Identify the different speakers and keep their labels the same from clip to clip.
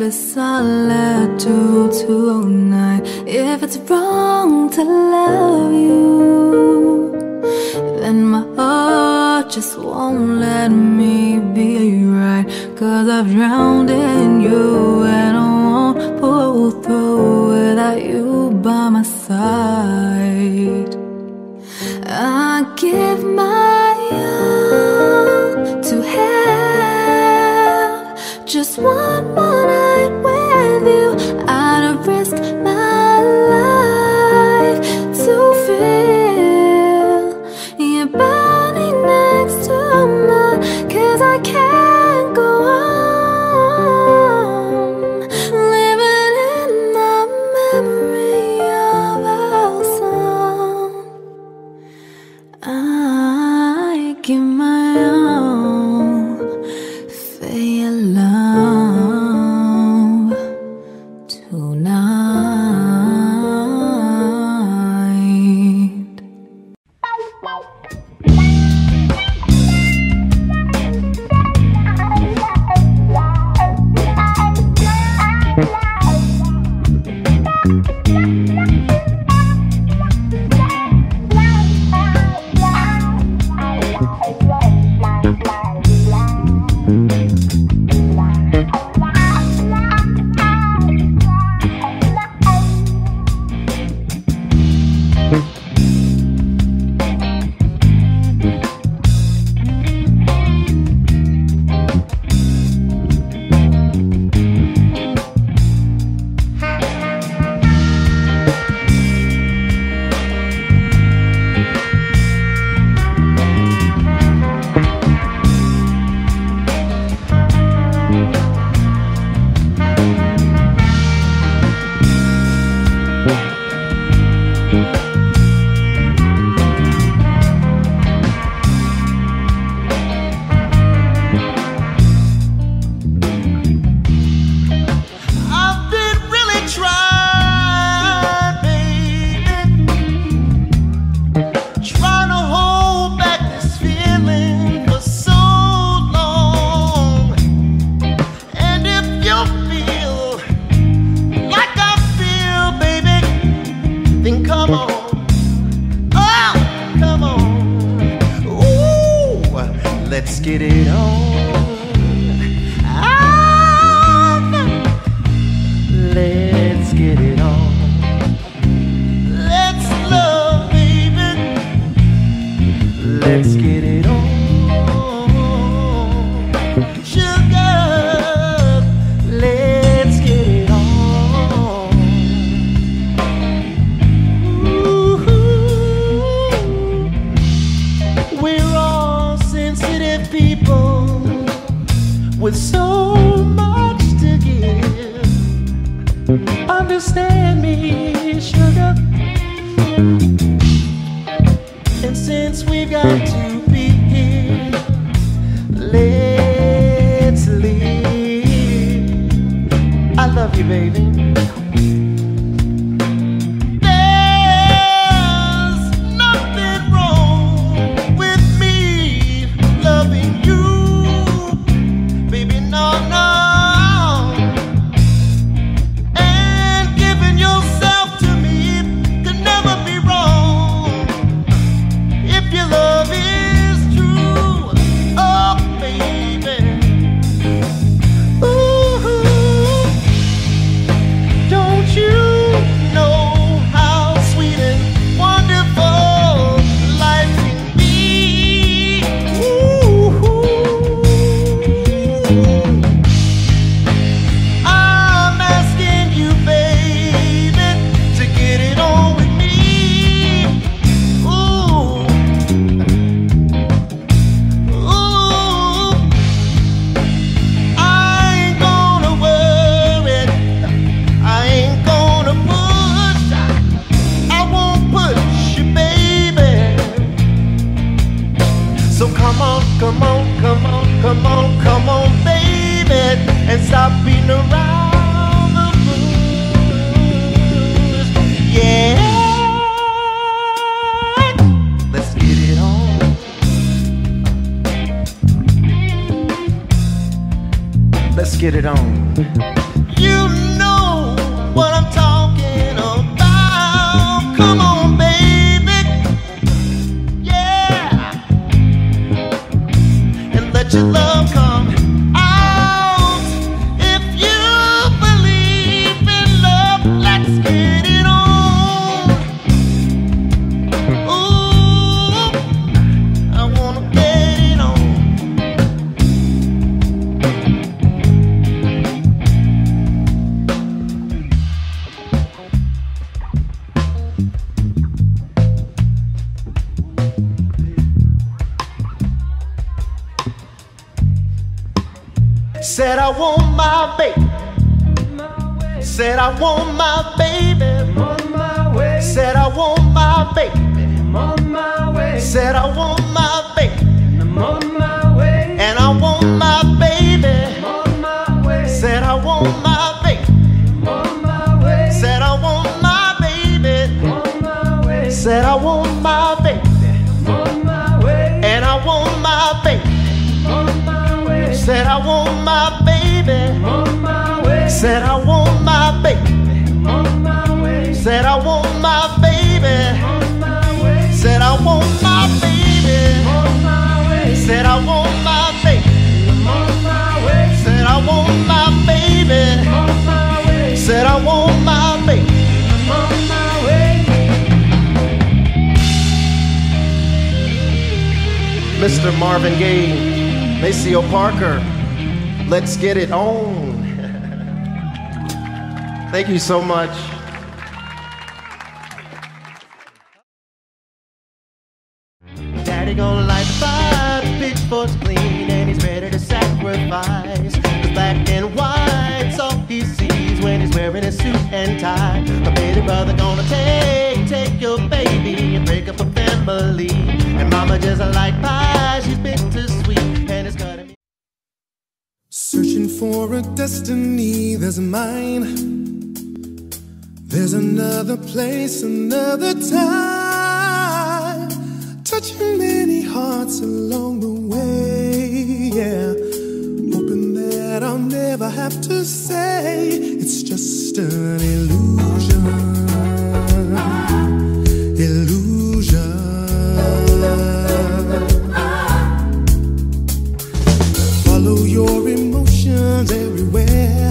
Speaker 1: this I let do tonight. If it's wrong to love you, then my heart just won't let me be right. Cause I've drowned in you and I won't pull through without you by my side. I give my all to have just one more night with you. I'd risk my life to feel you burning next to mine. Cause I can't go on living in the memory of our song. I give my all for your love tonight.
Speaker 2: Let's get it on. Let's get it on. Let's love, baby. Let's get it on. Sugar, let's get it on. Ooh, we're all sensitive people with so much to give. Understand me, sugar. And since we've got to be here, let's live. I love you, baby. Come on, baby, and stop beating around the bush. Yeah, let's get it on. Let's get it on. You know what I'm talking about. Come on, baby. Yeah. And let your love come out. If you believe in love, let's get it on. Ooh, I wanna get it on. Said I want my baby. Said I want my baby.
Speaker 3: I'm on my way.
Speaker 2: Said I want my baby.
Speaker 3: I'm on my way.
Speaker 2: Said I want my baby.
Speaker 3: I'm on my way.
Speaker 2: And I want my baby.
Speaker 3: I'm on my way.
Speaker 2: Said I want my baby.
Speaker 3: I'm on my way.
Speaker 2: Said I want my baby.
Speaker 3: I'm on my way.
Speaker 2: Said I want my baby.
Speaker 3: I'm on my way.
Speaker 2: And I want my baby.
Speaker 3: I'm on my way.
Speaker 2: Said I want my baby.
Speaker 3: I'm on my way.
Speaker 2: Said I want my baby.
Speaker 3: I'm on my way.
Speaker 2: Said I want my baby.
Speaker 3: I'm on my way.
Speaker 2: Said I want my baby.
Speaker 3: I'm on my way.
Speaker 2: Said I want my baby.
Speaker 3: I'm on my way.
Speaker 2: Said I want my baby.
Speaker 3: I'm on my way.
Speaker 2: Said I want my baby.
Speaker 3: I'm on my way.
Speaker 2: Mr. Marvin Gaye, Maceo Parker, let's get it on. Thank you so much. Daddy gonna light the fire, the pitchfork's clean, and he's ready to sacrifice. 'Cause black and white's all he sees when he's wearing his suit and tie. My baby brother gonna take your baby and break up a family. And mama just like pie, she's bittersweet, and it's cutting me.
Speaker 4: Searching for a destiny that's mine. There's another place, another time, touching many hearts along the way, yeah. Hoping that I'll never have to say it's just an illusion, illusion. Follow your emotions everywhere.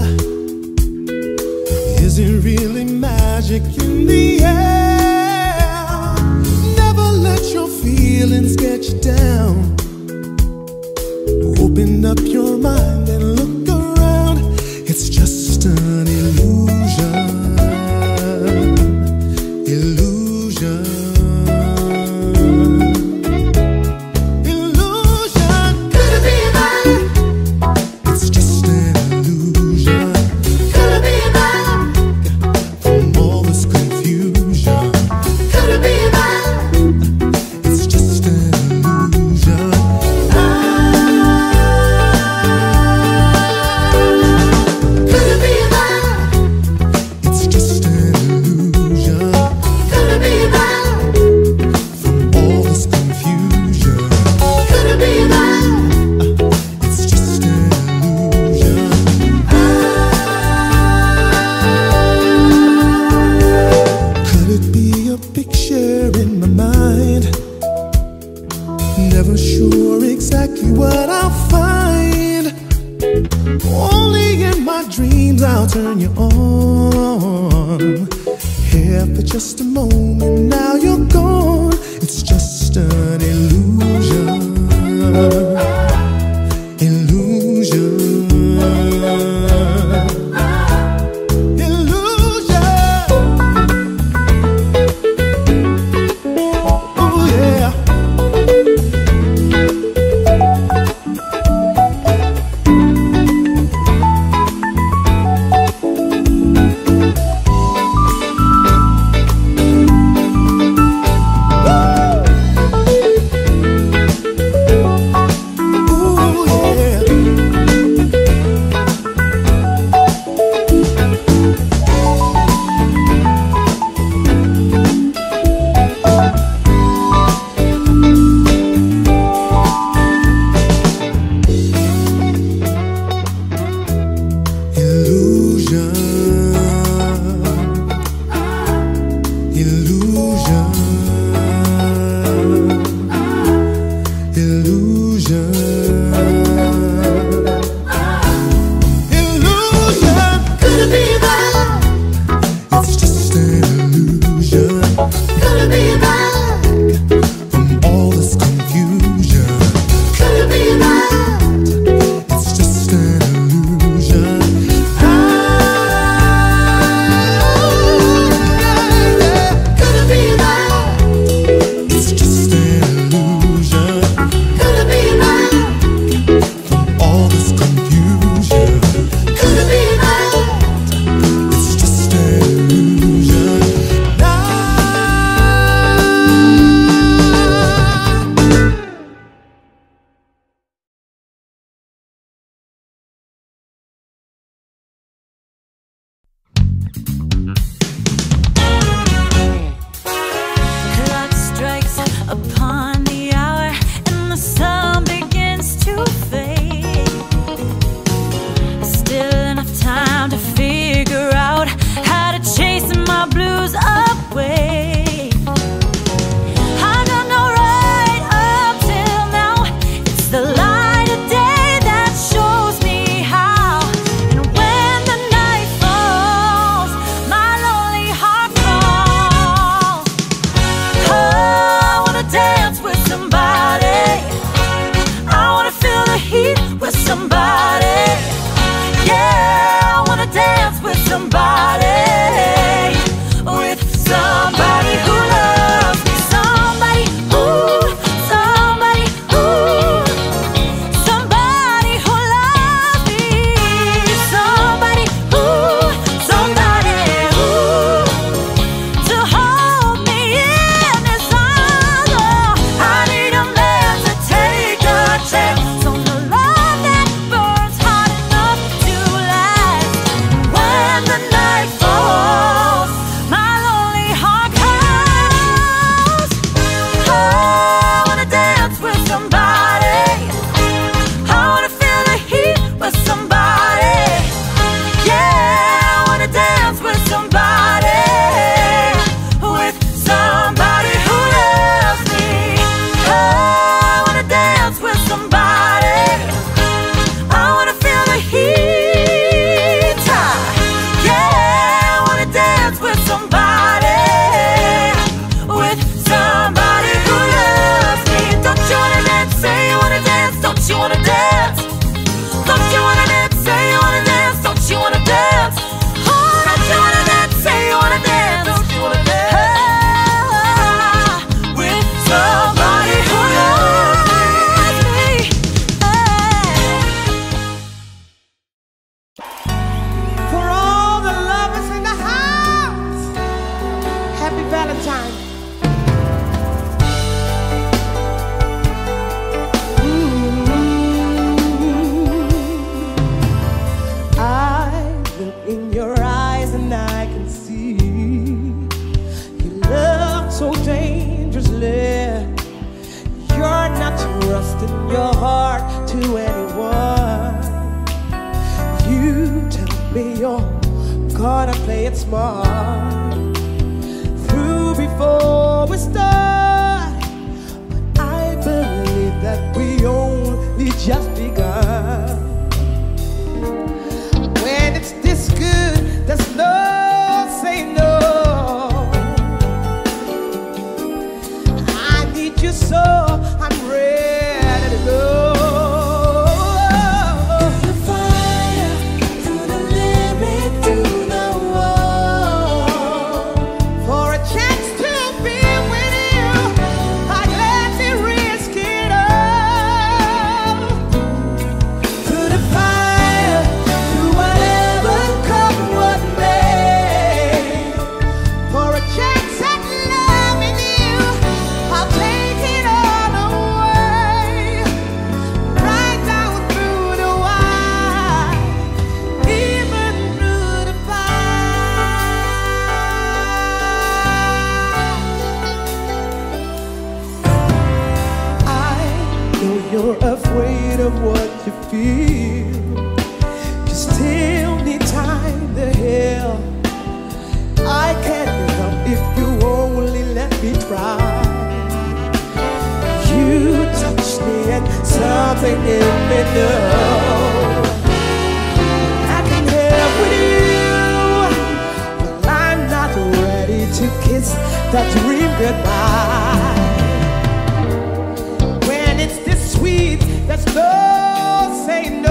Speaker 4: Is it really magic in the air? Never let your feelings get you down. Open up your mind and look around. It's just an illusion, illusion, illusion. Could it be mine? It's just an illusion. Could it be mine? From all this confusion. Could it be mine? It's just an illusion. Could it be mine? It's just an illusion. Could it be mine? From all this confusion. Could it be mine? It's just an illusion. Could it be a picture in my mind? Never sure exactly what I'll find. Only in my dreams I'll turn you on. Here for just a moment, now you're gone. It's just an illusion, illusion, illusion. Oh yeah.
Speaker 3: trusting your heart to anyone. You tell me you're gonna play it smart. Through before we start, but I believe that we only just begun. When it's this good, there's no say no. I need you so I'm ready to go.
Speaker 1: The fire, through the limit, through the wall.
Speaker 3: For a chance to be with you, I'd gladly risk it all.
Speaker 1: Through the fire, through whatever come what may.
Speaker 3: For a chance at loving you, I'll take it all away. Right down through the wire, even through the fire. I know you're afraid of what you feel. You still need time to heal. I can't help if you only let me try. You touch me and something in me knows I can help with you, but I'm not ready to kiss that dream goodbye. When it's this sweet, there's no say no.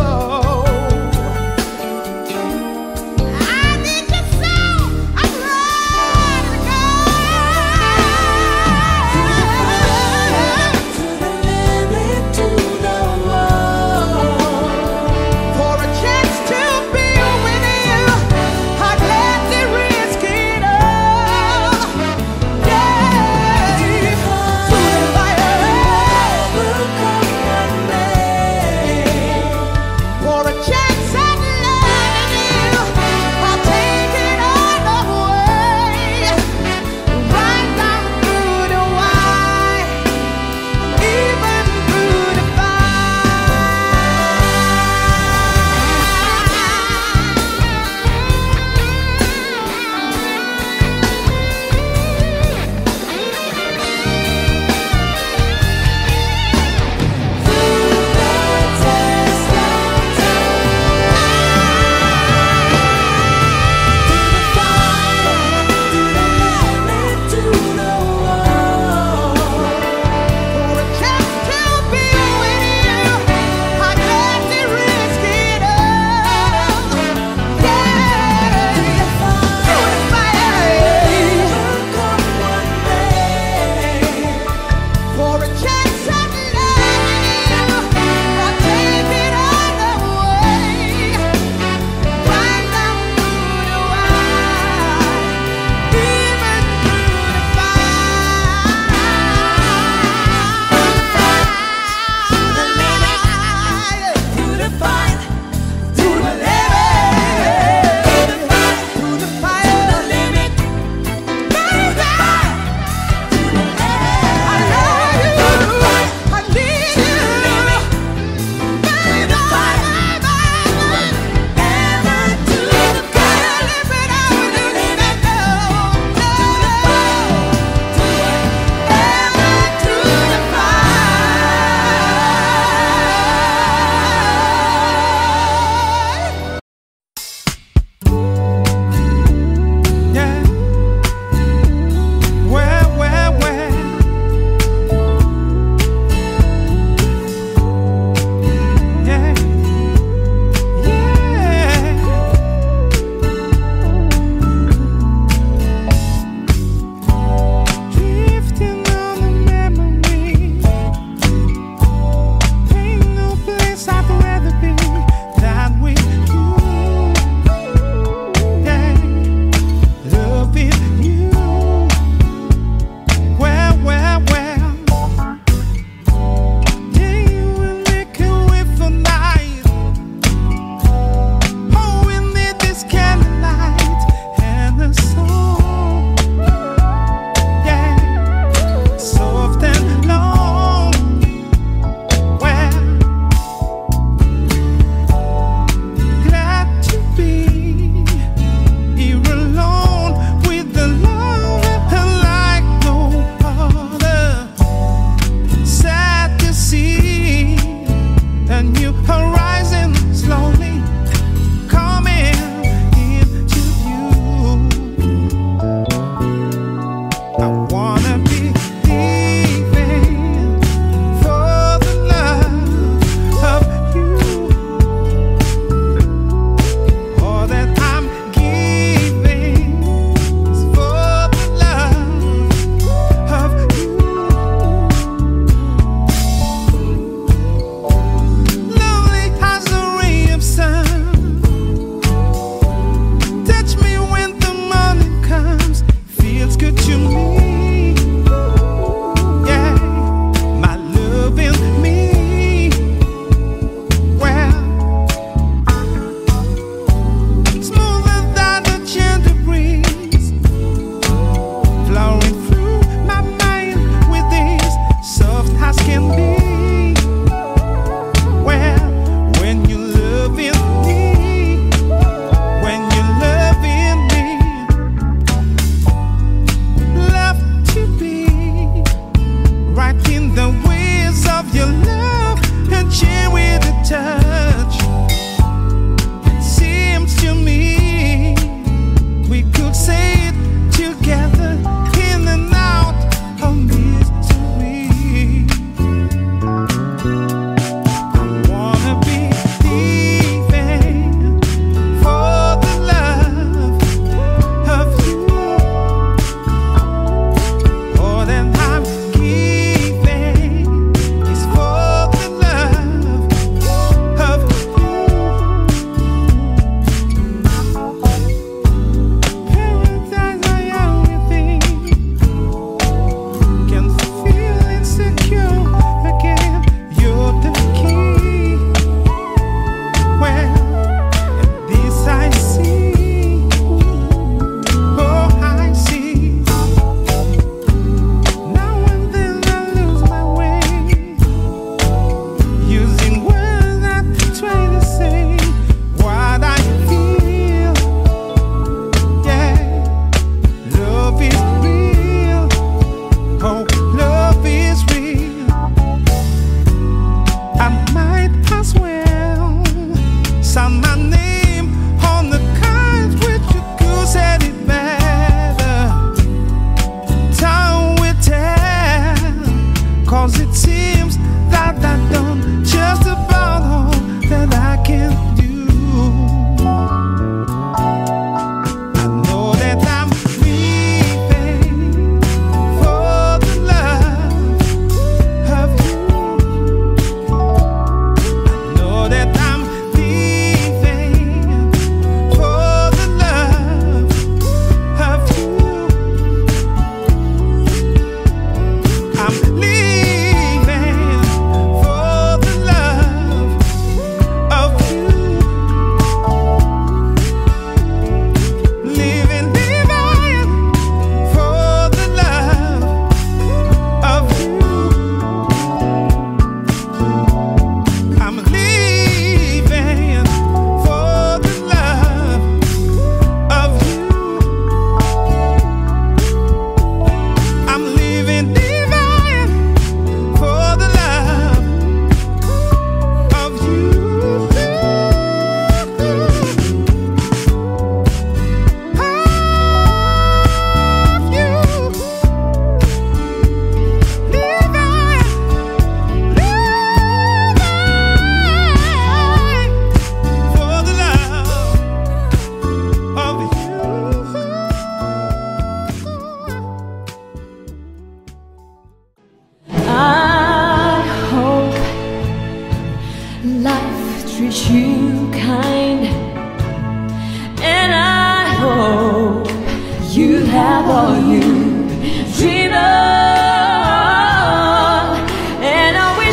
Speaker 3: I need you so I'm ready to go.
Speaker 1: Through the limit, to the wall.
Speaker 3: For a chance to be with you, I'd gladly risk it all. Yeah.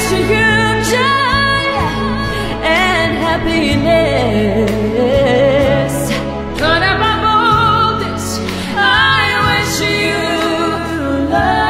Speaker 1: wish you joy and happiness. But above all this, I wish you love.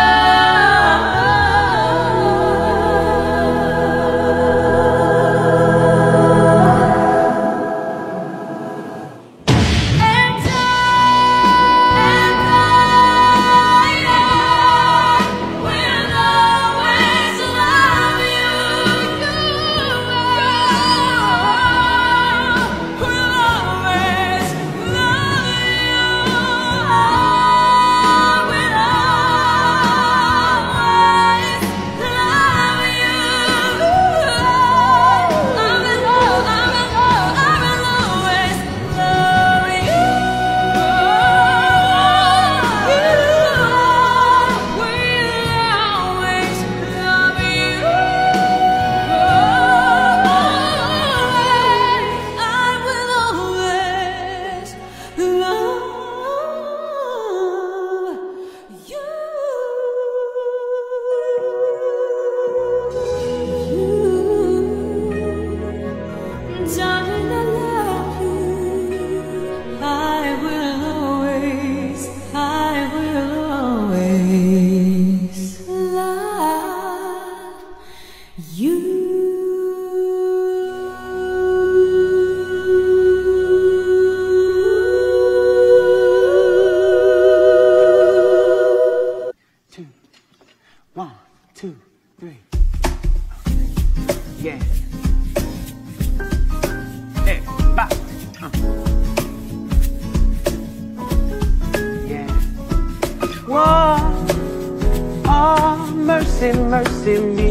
Speaker 5: Mercy me.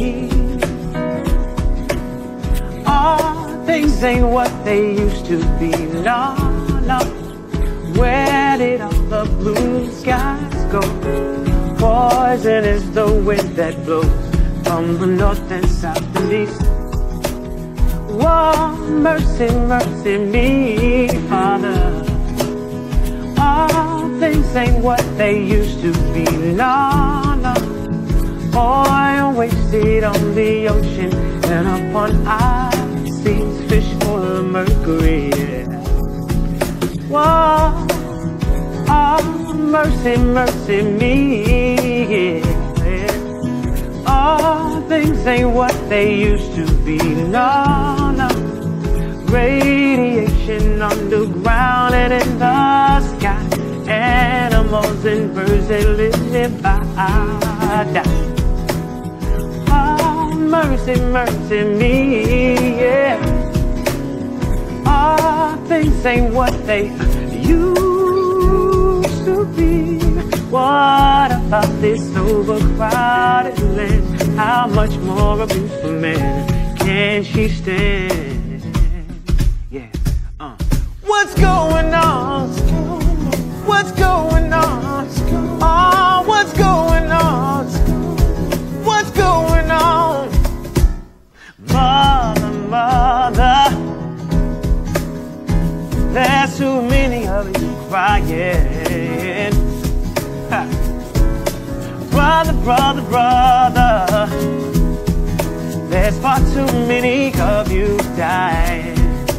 Speaker 5: All things ain't what they used to be. No, no. Where did all the blue skies go? Poison is the wind that blows from the north and south and east. Whoa, mercy, mercy me, Father. All things ain't what they used to be. No, no. Oil wasted on the ocean and upon our seas, fish full of mercury. Whoa, oh, mercy, mercy me. All things ain't what they used to be. No, no. Radiation underground and in the sky. Animals and birds that live nearby die. Mercy, mercy me, yeah. All things ain't what they used to be. What about this overcrowded land? How much more abuse for man can she stand? Yeah, What's going on? What's going on? Oh, what's going on? What's going on? Mother, mother, there's too many of you crying. Ha. Brother, brother, brother, there's far too many of you dying.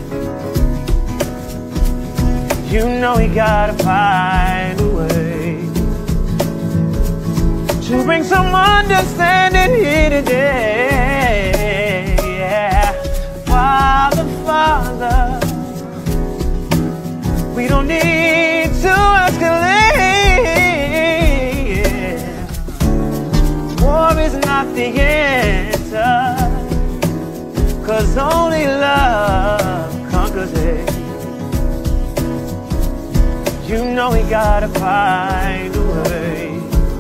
Speaker 5: You know we gotta find a way to bring some understanding here today. Yeah. Father, Father, we don't need to escalate. Yeah. War is not the answer, 'cause only love conquers it. You know we gotta find a way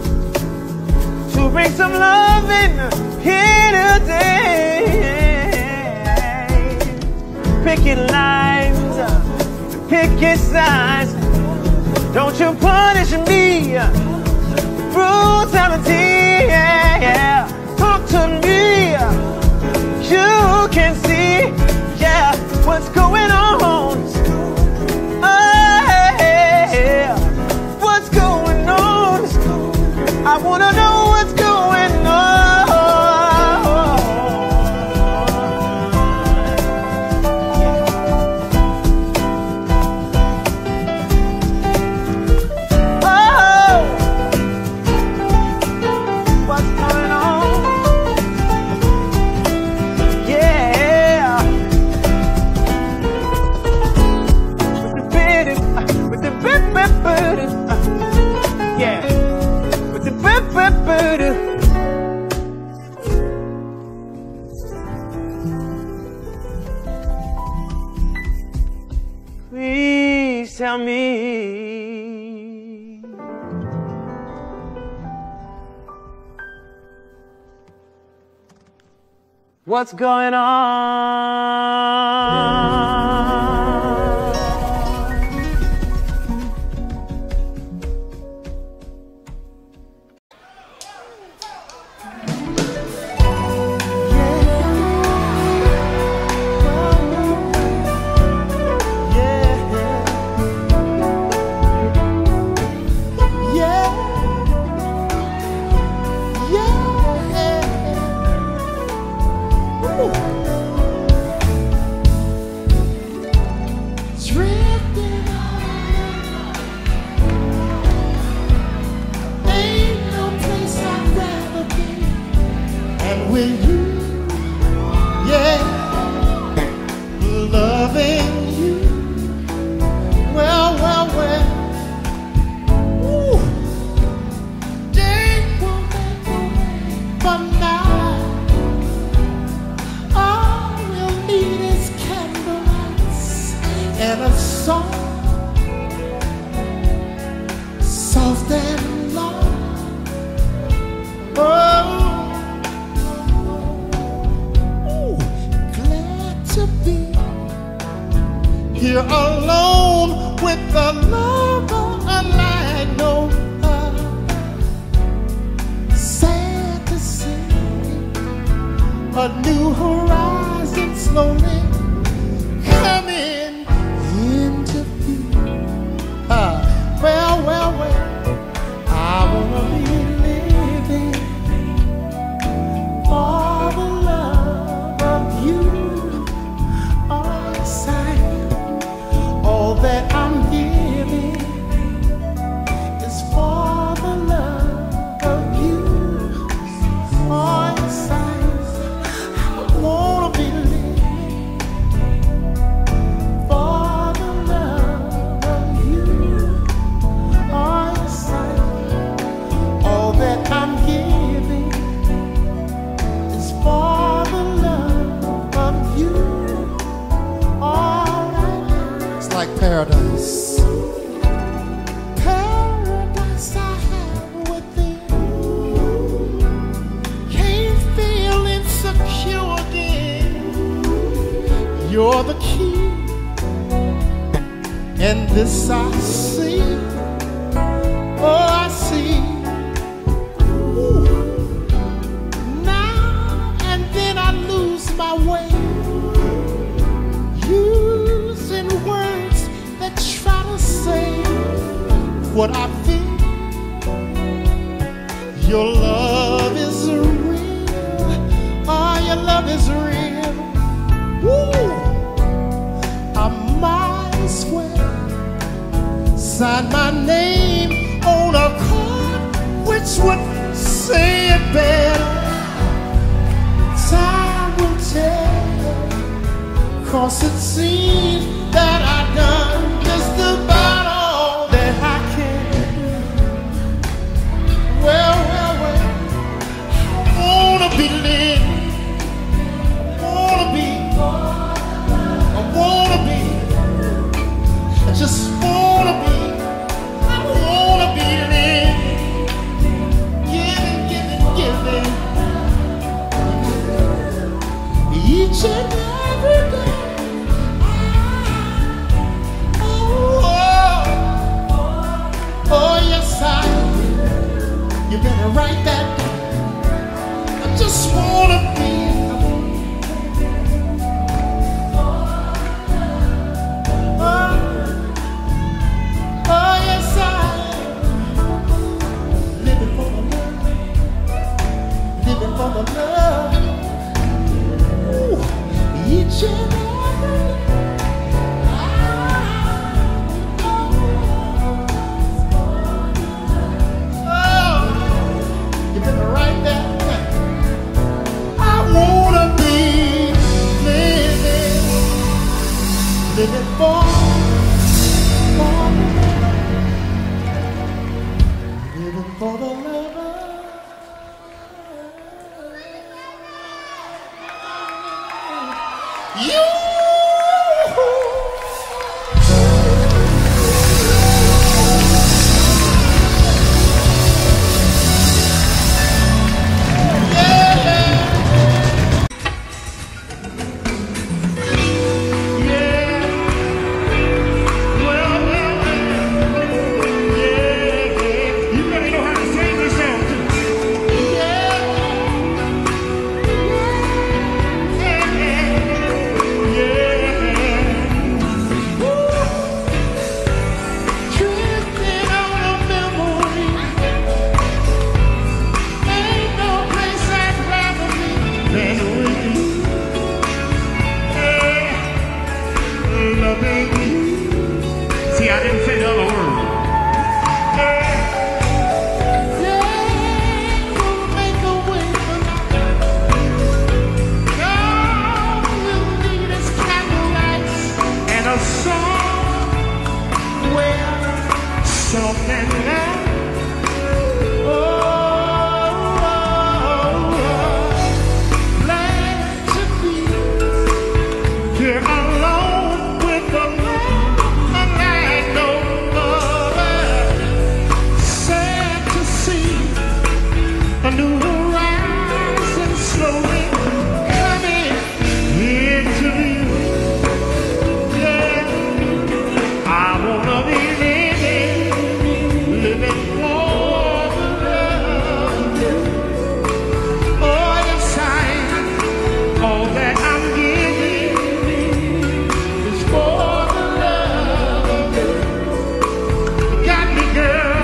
Speaker 5: to bring some love in here today. Pick your lines, pick your sides. Don't you punish me, brutality, yeah, yeah. Talk to me, you can see, yeah, what's going on. What's going on? I wanna know what's going on. tell me what's going on?
Speaker 4: Here alone with the lover unlike no other. Sad to see a new horizon slowly coming into view. Well, I wanna be living for the love of you. All that I'm giving is for the love of you. Oh, yes, I wanna be living for the love of you. Oh, yes, all that I'm giving is for the love of you. Like paradise. Paradise I have within. Can't feel insecure again. You're the key, and this I see. Oh, I see. Ooh. Now and then I lose my way. Using words that try to say what I feel. Your love is real. Oh, your love is real. Woo! I might as well sign my name on a card which would say it better. Time will tell, 'cause it seems that I've done just about all that I can do. Well, I wanna be living, I just wanna be living, giving, each and every day. Oh, yes, you better write that down. I just wanna be. Oh, yes, living for the love, living for the love. Ooh, each and every day. Right there. I wanna be living for the lover. You. all that I'm giving is for the love of you. You got me, girl.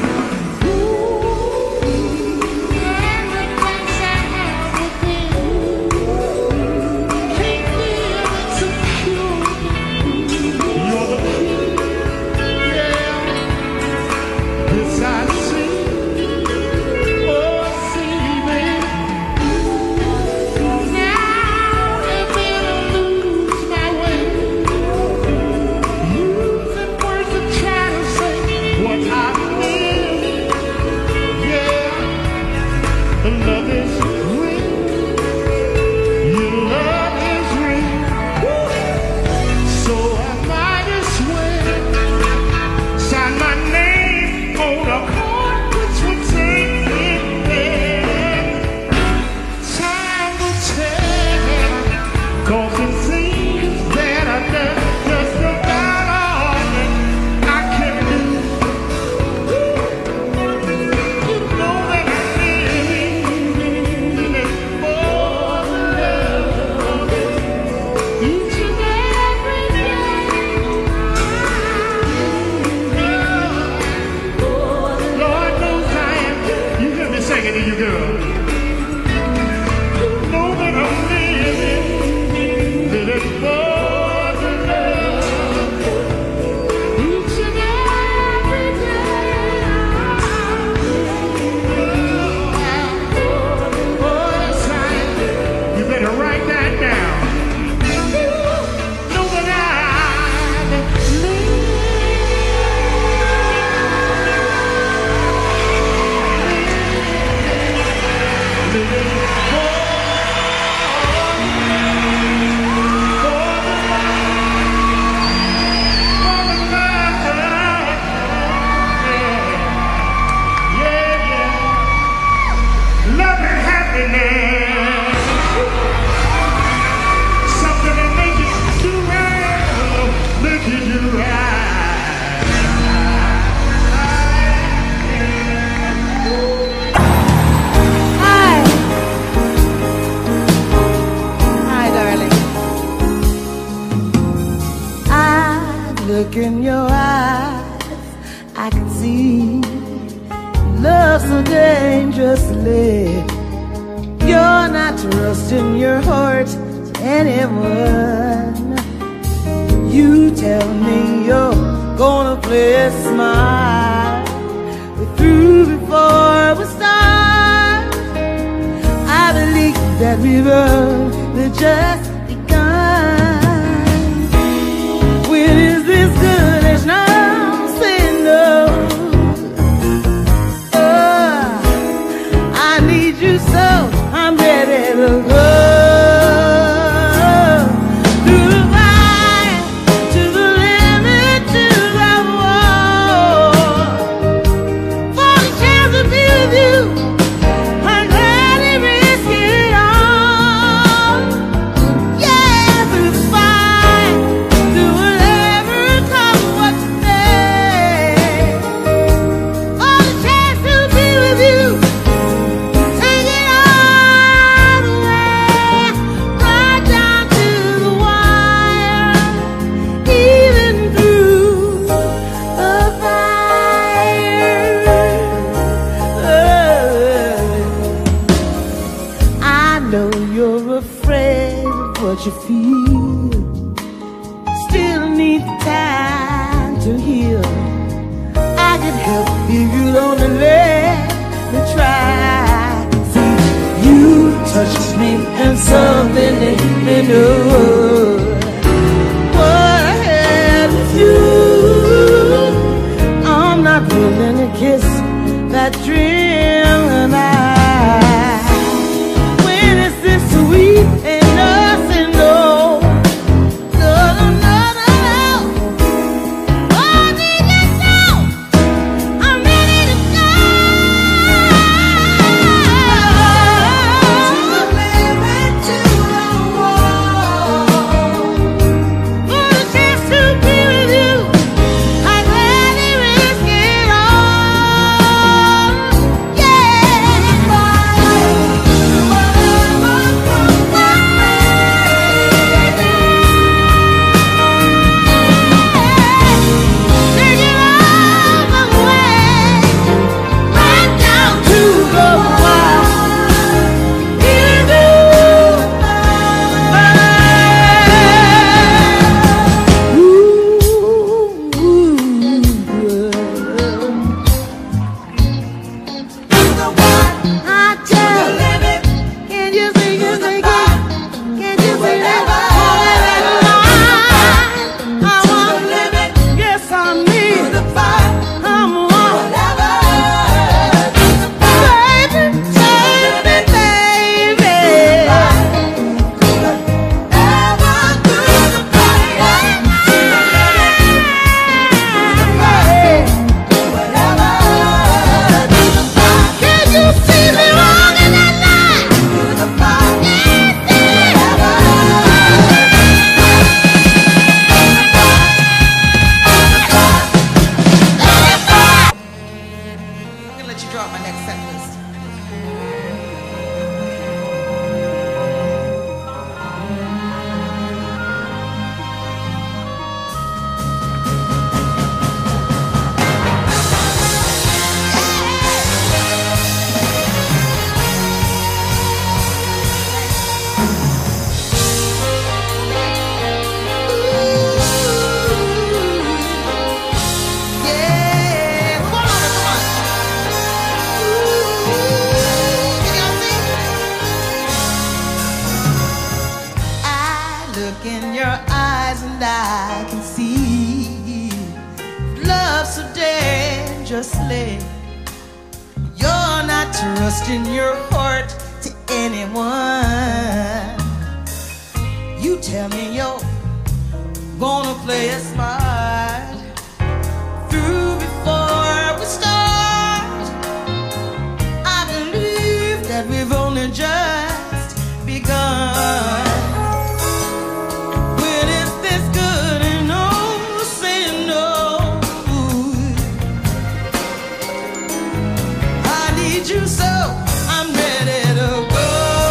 Speaker 3: Look in your eyes, I can see love so dangerously. You're not trusting your heart to anyone. You tell me you're gonna play a smile. We're through before we start. I believe that we've just begun. When is this good as now? Say no. I need you so I'm ready to go. Through the fire, to the limit, to the wall. For the chance to be with you, I'd gladly risk it all. Yeah, through the fire, through whatever comes what may. For the chance to be with you, take it all the way, right down to the wire, even through the fire. I know you're afraid of what you feel. Still need time to heal. I can help if you'd only let me try. See, you touched me and something that me know what I had with you. I'm not willing to kiss that dream and when is this sweet and nothing, no. No, no, no, no, no. Oh, I need you now. I'm ready to go. To the limit, to the wall. For the chance to be with you, I'd gladly risk it all.
Speaker 6: and I can see love so dangerously. You're not trusting your heart to anyone. You tell me you're gonna play it smart through before we start. I believe that we've only just begun. When is this good and no, say no. I need you so I'm ready to go.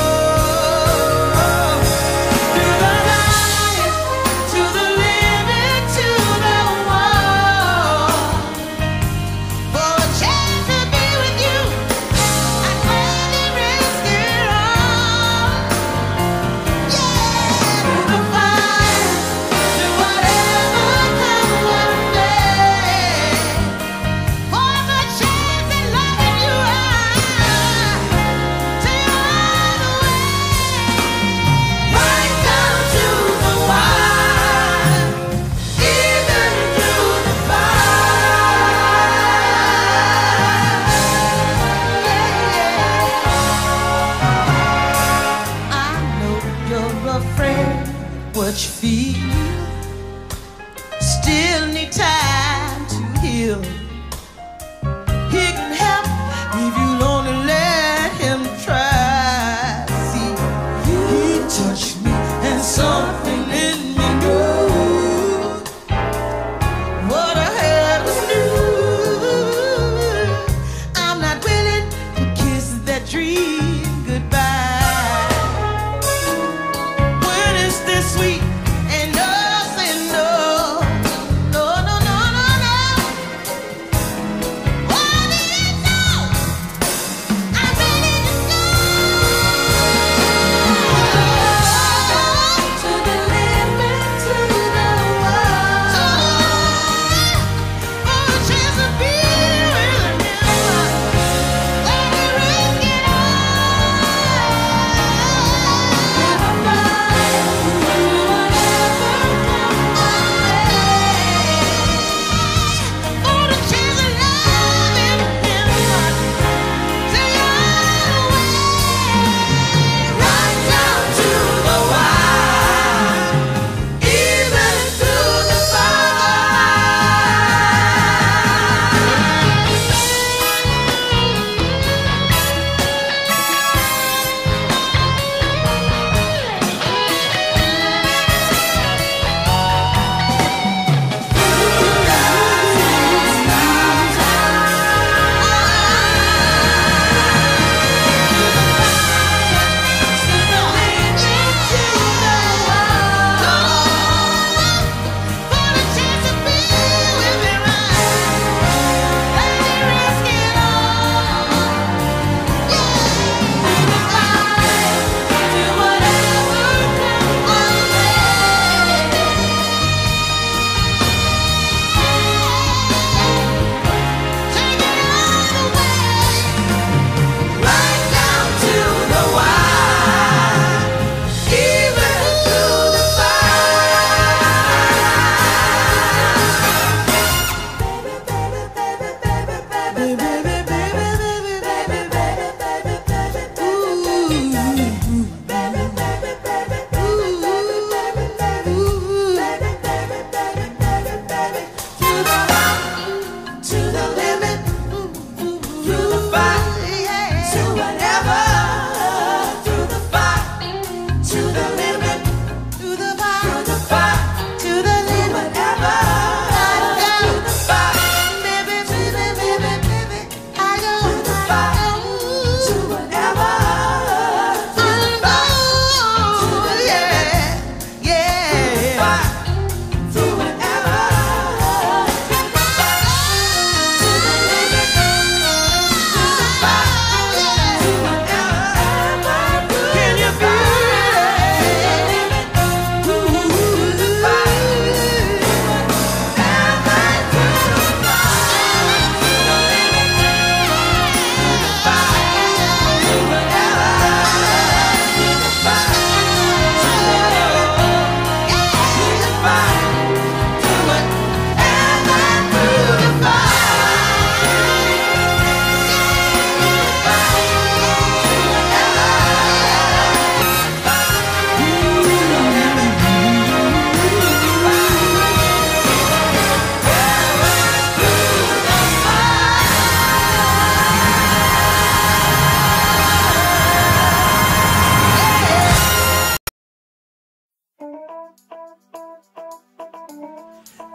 Speaker 6: What you feel still need time to heal. He can help if you'll only let him try. See, he touched me and something in me knew what I had was new. I'm not willing to kiss that dream goodbye. Sweet and no, say no, no, no, no, no, no.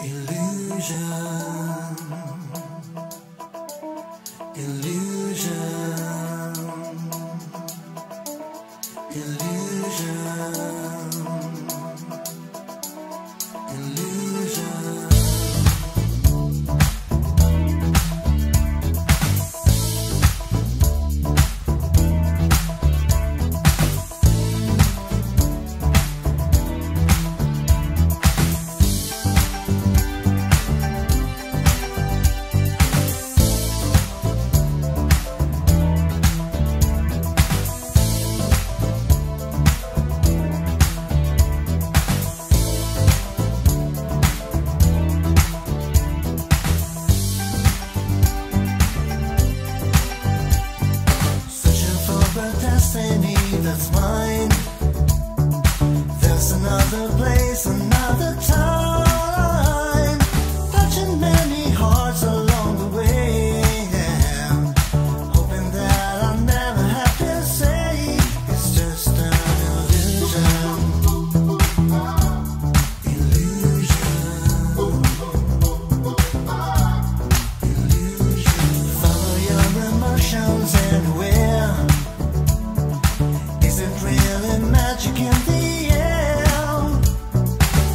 Speaker 7: Is it really magic in the air?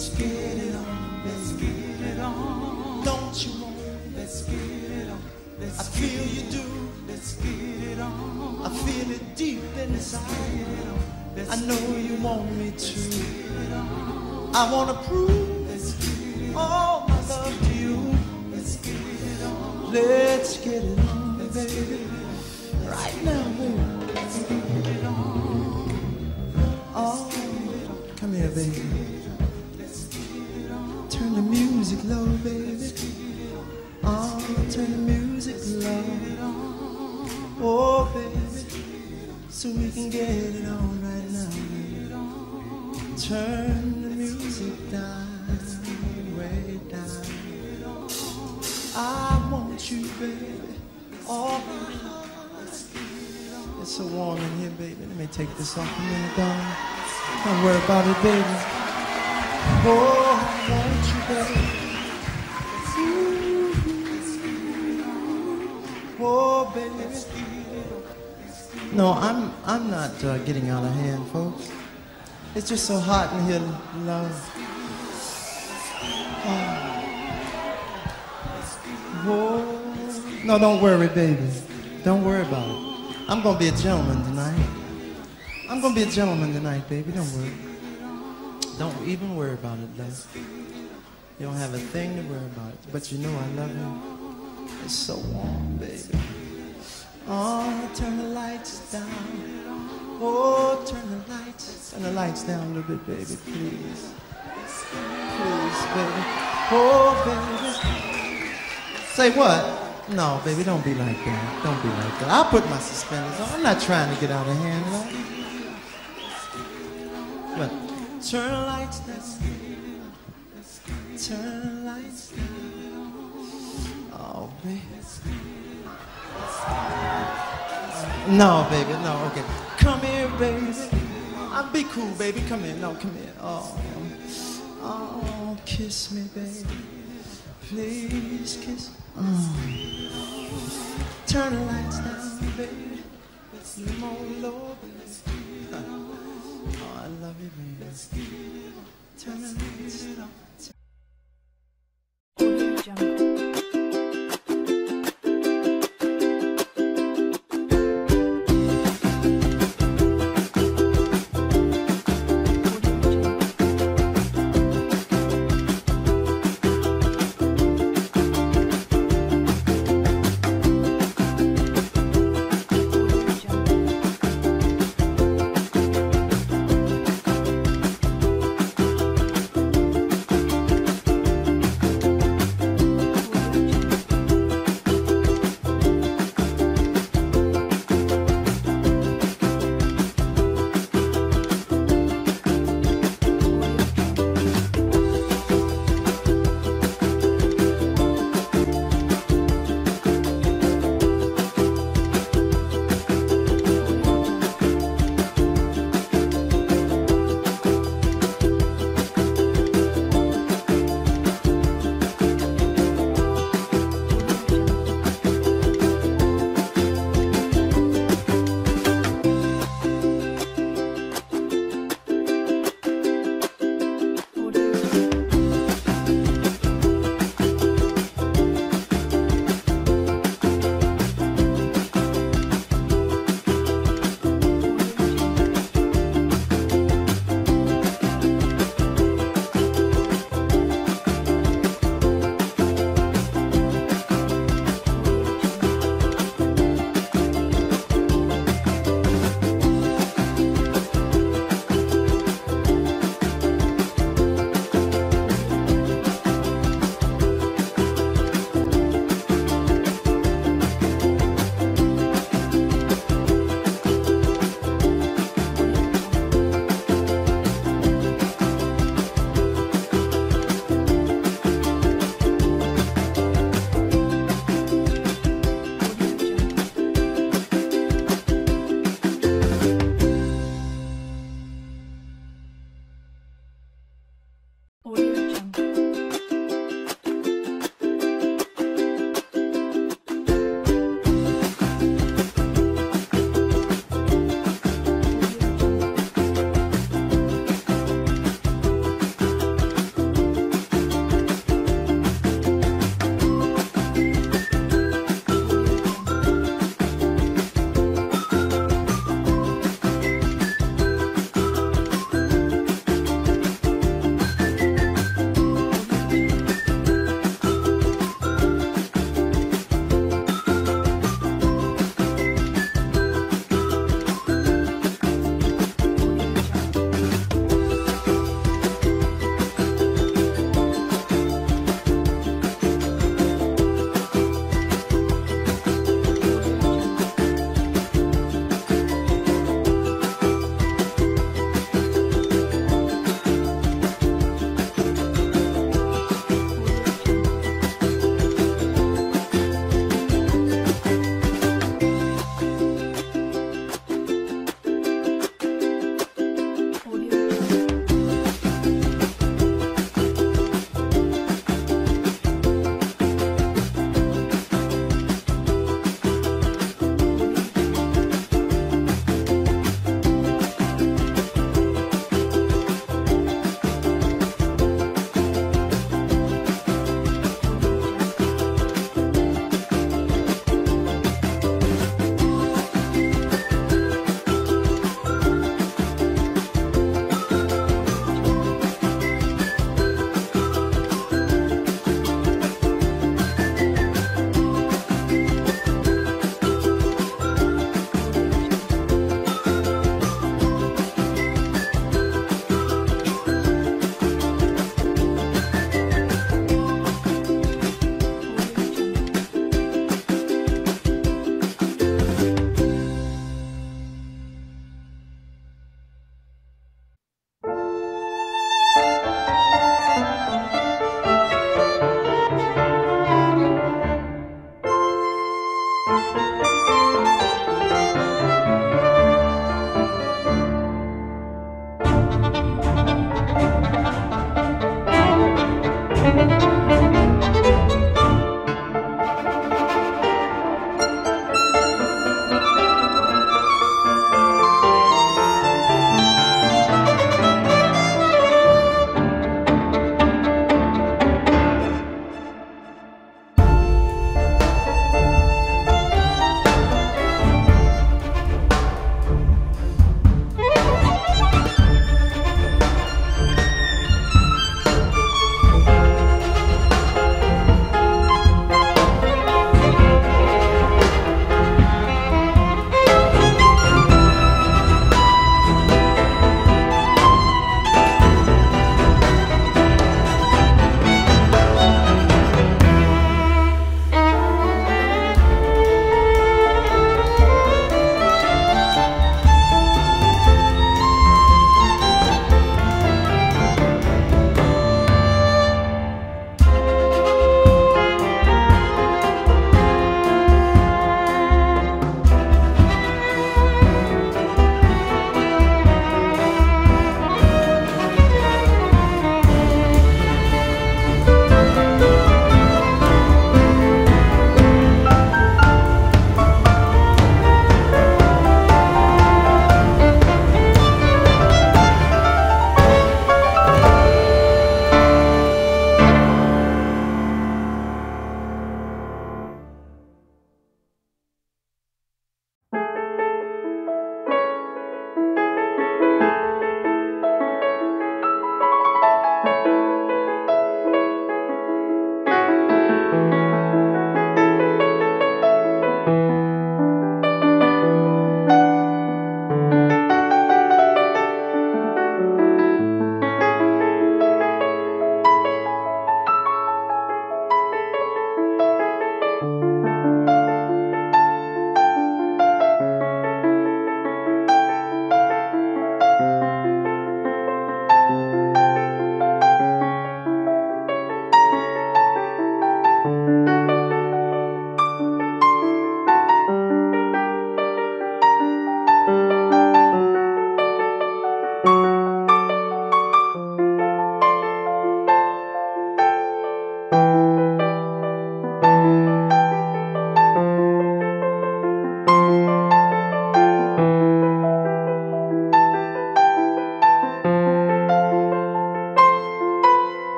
Speaker 6: Let's get it on, let's get it on. Don't you want? Let's get it on. I feel you do. Let's get it on. I feel it deep inside. I know you want me to. I wanna prove all my love to you. Let's get it on. Let's get it on, baby. Right now, baby. Let's get it on. Oh, come here, baby. Turn the music low, baby. Oh, turn the music low. Oh, baby, so we can get it on right now, baby. Turn the music down, way down. I want you, baby. Oh, it's so warm in here, baby. Let me take this off a minute, darling. Don't worry about it, baby. Oh, I want you, baby. Oh, baby. No, I'm not getting out of hand, folks. It's just so hot in here, love. Oh. No, don't worry, baby. Don't worry about it. I'm gonna be a gentleman tonight. I'm gonna be a gentleman tonight, baby. Don't worry. Don't even worry about it, love. You don't have a thing to worry about. But you know I love you. It's so warm, baby. Oh, turn the lights down. Oh, turn the lights down a little bit, baby, please. Please, baby. Oh, baby. Say what? No, baby, don't be like that. Don't be like that. I'll put my suspenders on. I'm not trying to get out of hand, love. But turn the lights down. Turn the lights down. Oh, baby. No, baby, no, okay. Come here, baby. I'll be cool, baby. Come here, no, come here. Oh, kiss me, baby. Please kiss. Oh. Turn the lights down, baby. It's a little more low, baby. Oh, I love you, baby. Turn the lights down.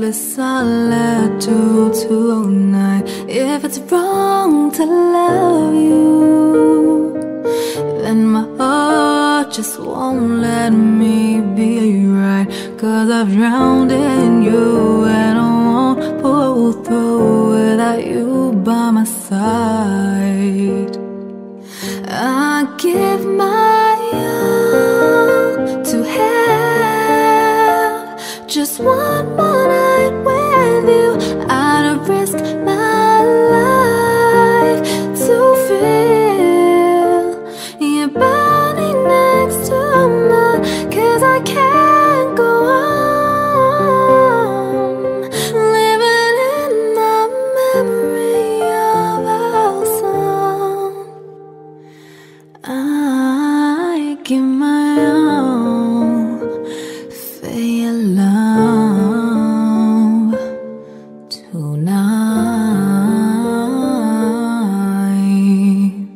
Speaker 1: bliss I'll add to tonight. If it's wrong to love you, then my heart just won't let me be right. 'Cause I've drowned in you and I won't pull through without you by my side. I give my all to have just one more night with you. I'd risk my life to feel you burning next to mine. 'Cause I can't go on living in the memory of our song. I give my all for your love tonight.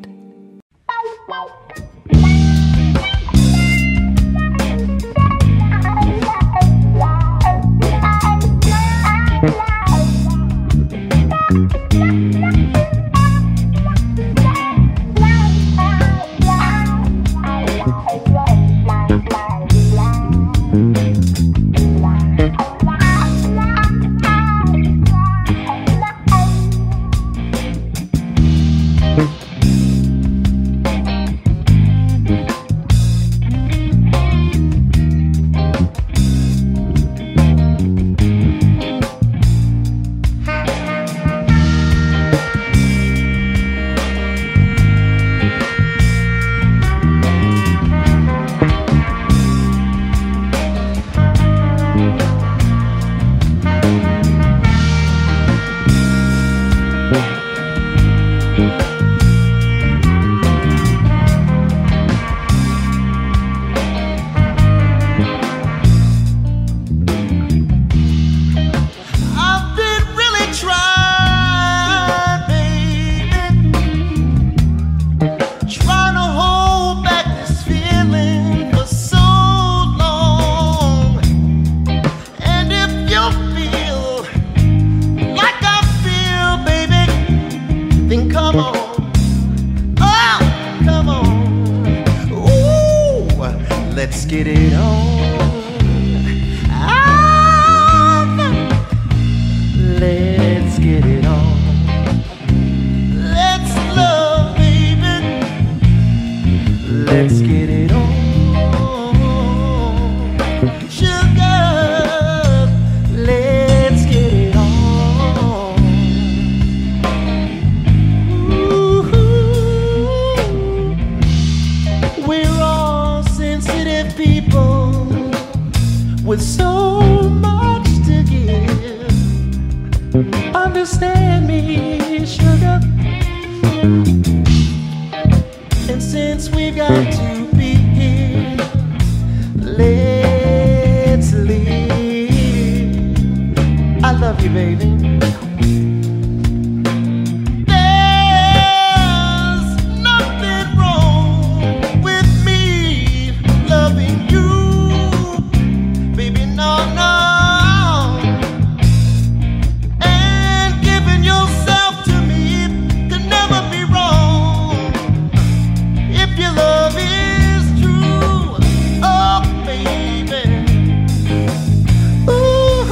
Speaker 2: Let's get it on. Let's get it on. Let's love, baby. Let's get it on. Sugar, let's get it on. Ooh, we're all sensitive people with so much to give. Understand me, sugar. And since we've got to be here, let's leave. I love you, baby. There's nothing wrong with me loving you, baby, no, no. And giving yourself to me could never be wrong if your love is true. Oh, baby. Ooh,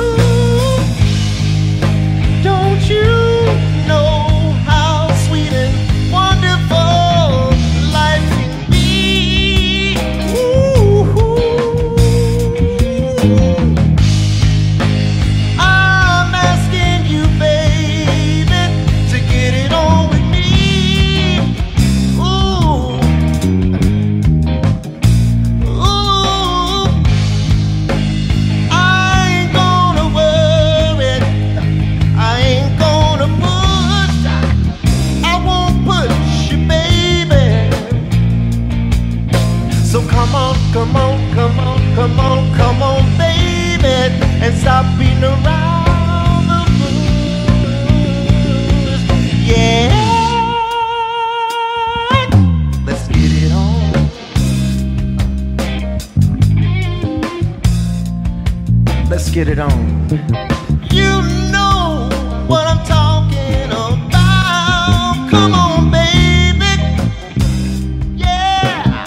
Speaker 2: don't you know how sweet and wonderful life can be? Ooh, I'm asking you, baby, to get it on with me. Ooh, ooh, I ain't gonna worry, I ain't gonna push, I won't push you, baby. So come on, come on, come on, come on, come on, baby, and stop beating around the bush. Yeah, let's get it on. Let's get it on. you know what I'm talking about. Come on, baby, yeah,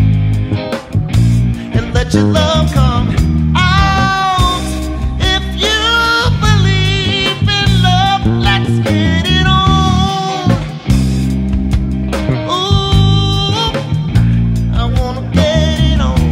Speaker 2: and let your love come out. If you believe in love, let's get it on. Ooh, I wanna get it on.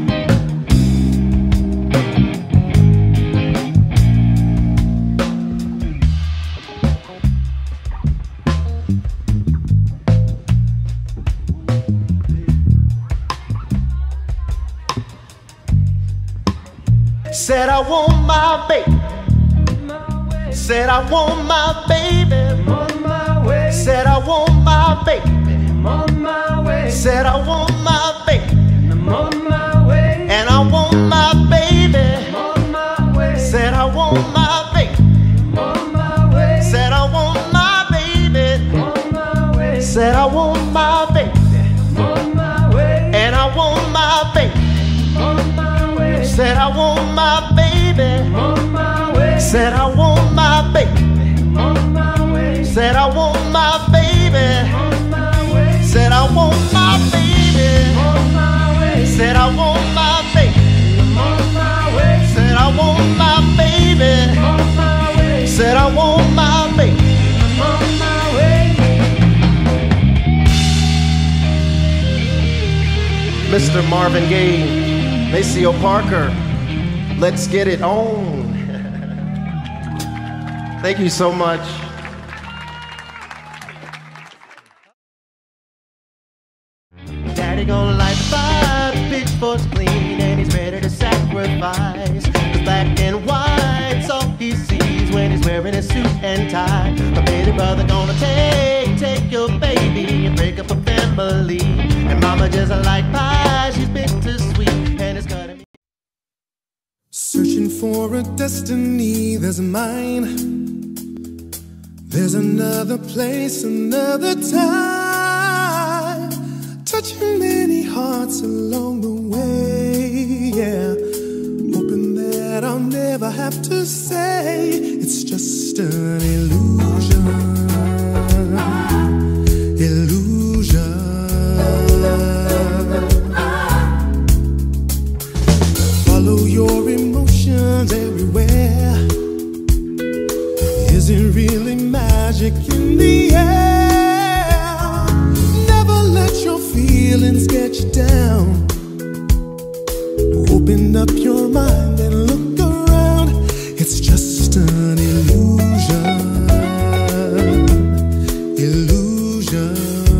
Speaker 2: Said I want my baby. Said I want my baby.
Speaker 3: I'm on my way.
Speaker 2: Said I want my baby.
Speaker 3: I'm on my way.
Speaker 2: Said I want my baby.
Speaker 3: I'm on my way.
Speaker 2: And I want my baby.
Speaker 3: I'm on my way.
Speaker 2: Said I want my baby.
Speaker 3: I'm on my way.
Speaker 2: Said I want my baby.
Speaker 3: I'm on my way.
Speaker 2: Said I want my baby.
Speaker 3: I'm on my way.
Speaker 2: And I want my baby.
Speaker 3: I'm on my way.
Speaker 2: Said I want my baby.
Speaker 3: I'm on my way.
Speaker 2: Said I want my baby.
Speaker 3: I'm on my way.
Speaker 2: Said I want my baby.
Speaker 3: I'm on my way.
Speaker 2: Said I want my baby.
Speaker 3: I'm on my way.
Speaker 2: Said I want my baby.
Speaker 3: I'm on my way.
Speaker 2: Said I want my baby.
Speaker 3: I'm on my way.
Speaker 2: Said I want my baby.
Speaker 3: I'm on my way.
Speaker 2: Mr. Marvin Gaye, Maceo Parker, let's get it on. Thank you so much. Daddy gonna light the fire, the pitchfork's clean, and he's ready to sacrifice. 'Cause black and white's all he sees when he's wearing his suit and tie. A baby brother gonna take your baby and break up a family. And mama just like pie, she's bittersweet, and it's cutting.
Speaker 4: Searching for a destiny that's mine. There's another place, another time. Touching many hearts along the way, yeah. Hoping that I'll never have to say it's just an illusion. Illusion. Follow your emotions everywhere. Is it really magic in the air? Never let your feelings get you down. Open up your mind and look around. It's just an illusion. Illusion.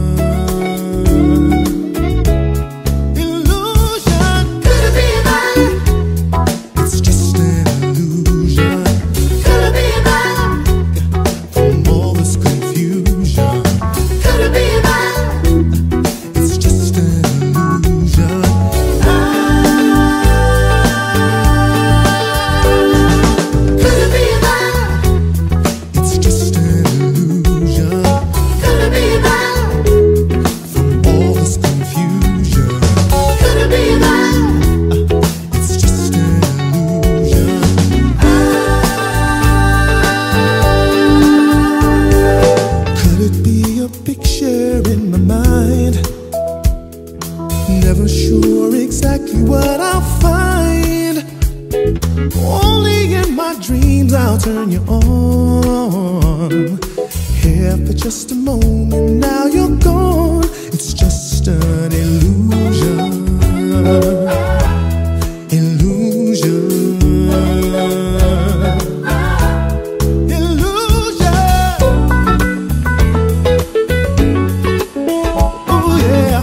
Speaker 4: Illusion. Could it be mine? It's just an illusion. Could it be mine? From all this confusion. Could it be mine? It's just an illusion. Could it be mine? It's just an illusion. Could it be mine? From all this confusion. Could it be mine? It's just an illusion. Could it be a picture in my mind? Never sure exactly what I'll find. Only in my dreams I'll turn you on. Here for just a moment, now you're gone. It's just an illusion. Illusion. Illusion. Oh yeah.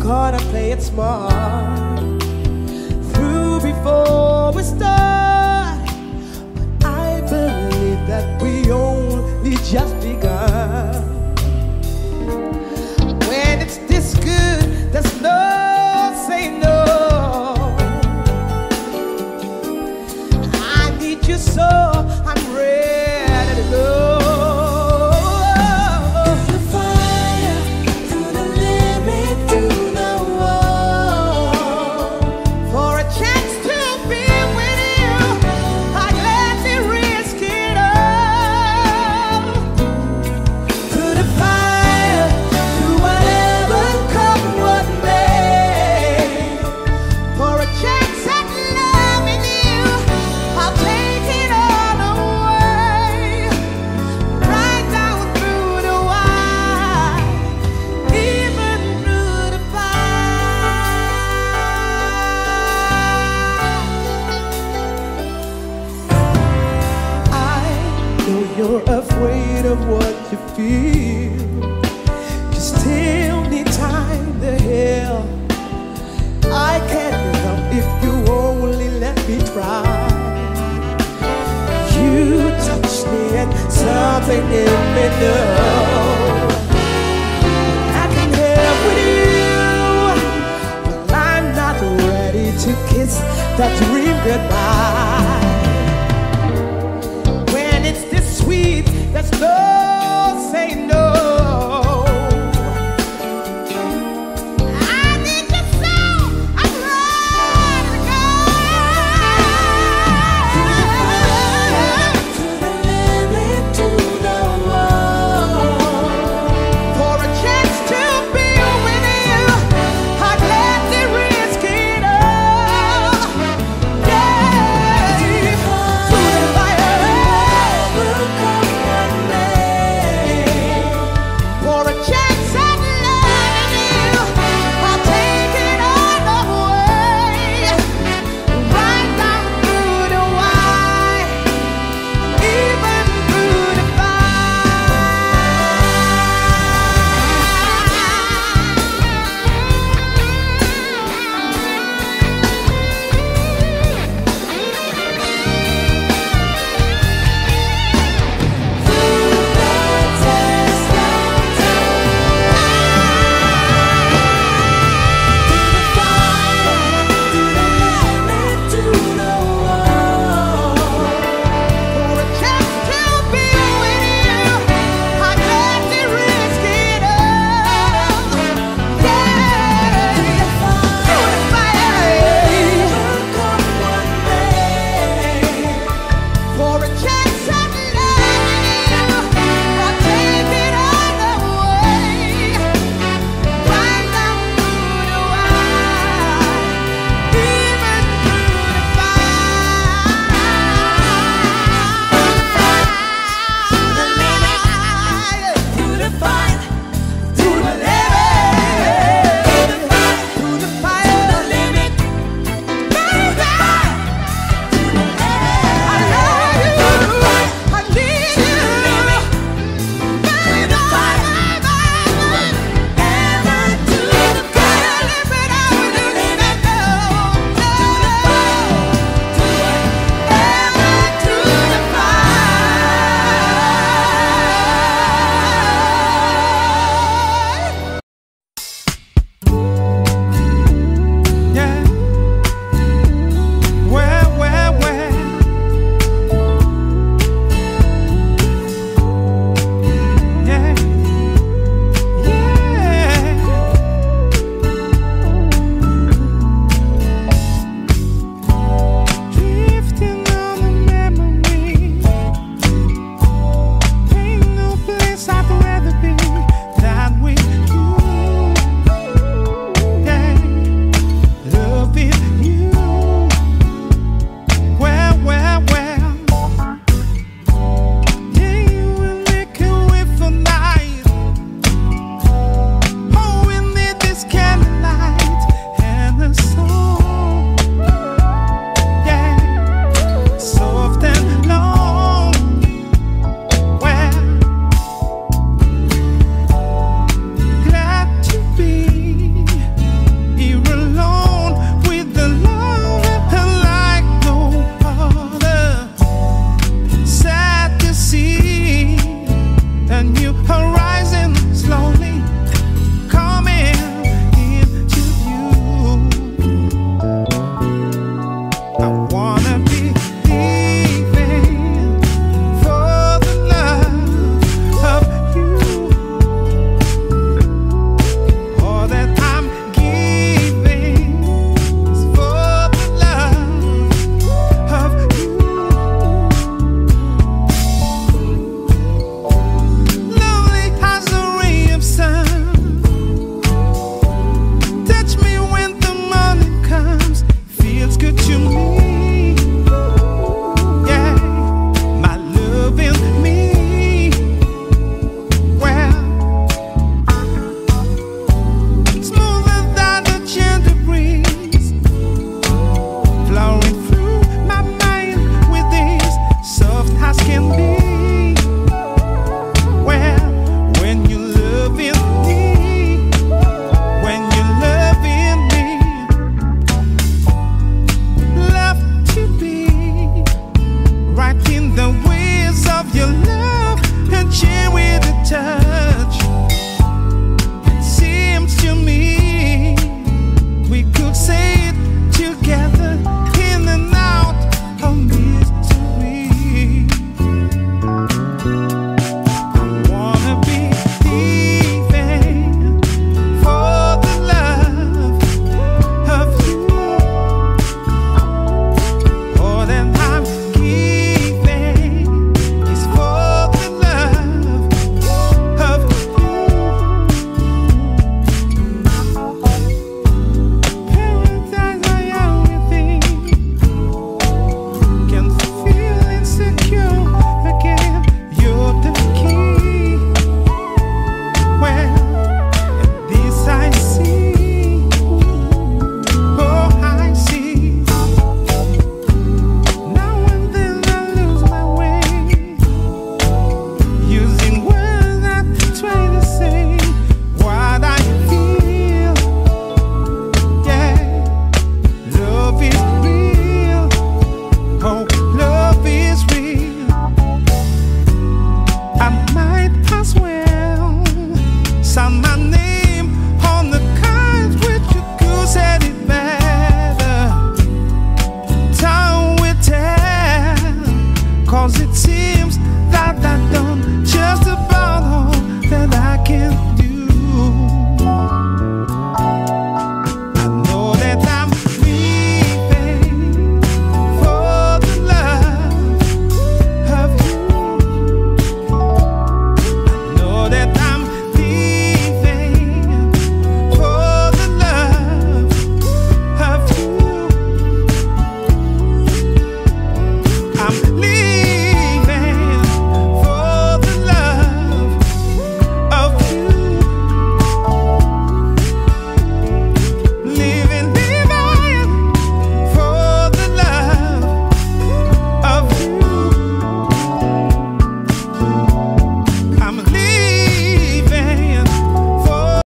Speaker 3: gonna play it smart through before we start. But I believe that we only just begun. When it's this good, there's no say no. I need you so I'm ready to go. You're afraid of what you feel. Just tell me time to heal. I can't help if you only let me try. You touch me and something in me knows